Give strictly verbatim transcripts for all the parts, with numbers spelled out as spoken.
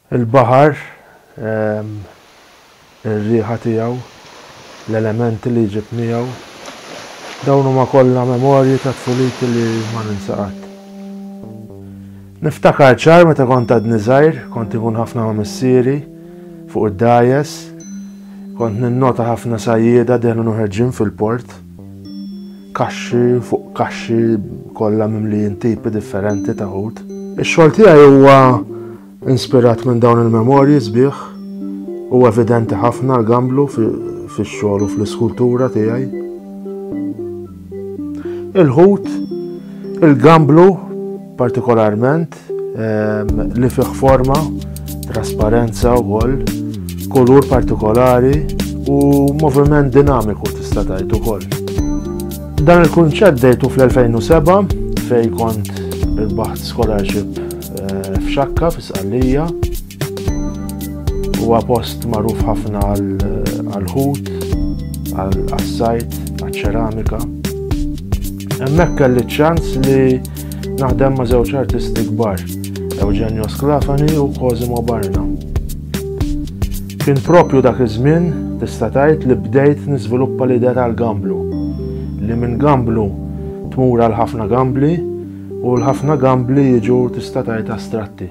Il-baħar, ir-riħa tiegħu, l-elementi li jġib miegħu, dawn huma kollha memorji ta' tfuliti li ma ninsaqat. Niftakar ċar meta kont għadni żgħir, kont ikun ħafna ma' missieri fuq id-dajes, kont ninnota ħafna sajjieda deħlu ħerġin fil-port, kaxxi fuq kaxxi kollha mimlijin tipi differenti ta' ħut. Ix-xogħol tiegħi huwa inspirat minn dawn il-memorji sbieħ, huwa evidenti ħafna l-gamblu fix-xogħol u fl-iskultura tiegħi. Il-ħut, il-gamblu partikolarment li fih forma, trasparenza wkoll, kulur partikolari u moviment dinamiku tista' tgħid ukoll. Dan il-kunċett dejtu fl-elfejn u seba' fejn kont irbaħt scholarship f'Xakka f'Isqallija. Huwa post magħruf ħafna għall-ħut, għas-sajt, għaċ-ċeramika. Hemmhekk kelli ċ-ċans li naħdem ma' żewġ artisti kbar, Eugenio Sclafani u Cosimo Barna. Kien proprju dak iż-żmien tista' tgħid li bdejt niżviluppa l-idea tal-gamblu, li minn gamblu tmur għal ħafna gambli u l-ħafna gambli jiġu tista' tgħid astratti.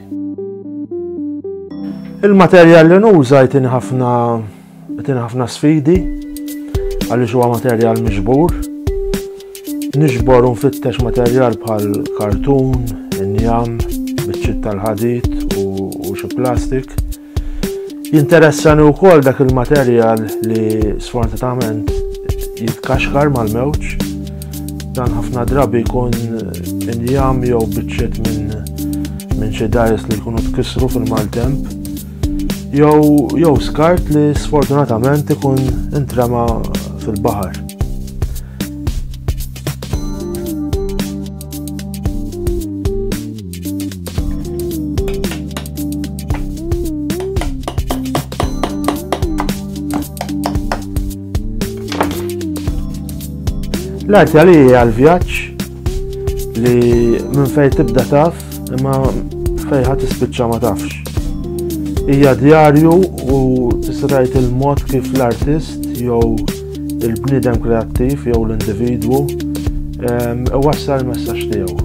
Il-materjal li nuża jtini ħafna jtini ħafna sfidi għaliex huwa materjal miġbur. Niġbor u nfittex materjal bħal kartun, injam, biċċiet tal-ħadid u xi plastik. Jinteressani wkoll dak il-materjal li sfortunatament jitkaxkar mal-mewġ. Dan ħafna drabi jkun injam jew biċċiet minn minn xi dajes li jkunu tkissru fil-maltemp. Jew jew skart li sfortunatament ikun intrema fil-baħar. L-art għalija għal-vjaġġ li minn fejn tibda taf imma fejn ħadd tispiċċa ma tafx. Hija djarju u tista' tgħid il-mod kif l-artist jew il-bniedem kreattiv jew l-individwu wassal il-messaġġ tiegħu.